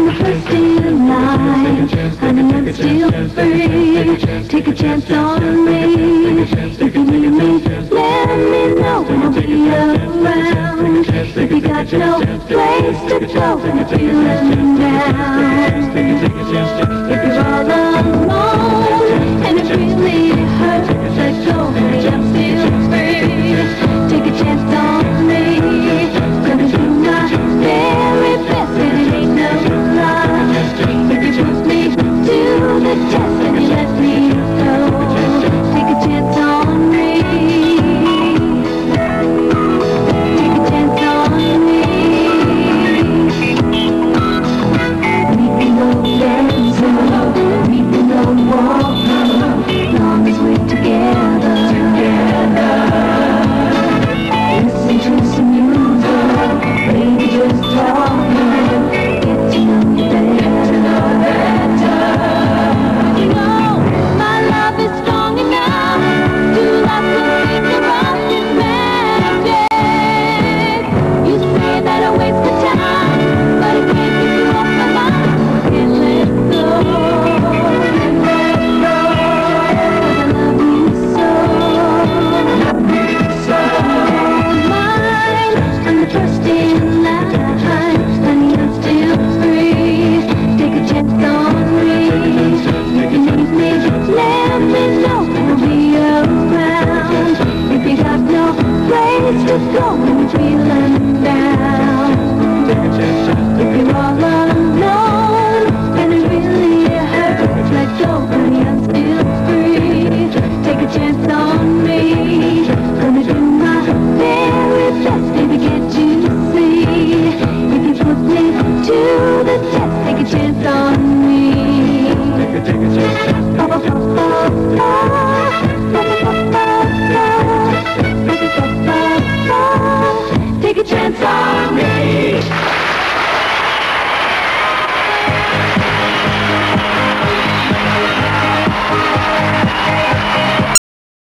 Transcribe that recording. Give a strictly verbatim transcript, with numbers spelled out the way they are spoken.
the first day of life, honey, I'm still free. Take a chance on me. If you need me, let me know when I'll be around. If you got no place to go when you're feeling down.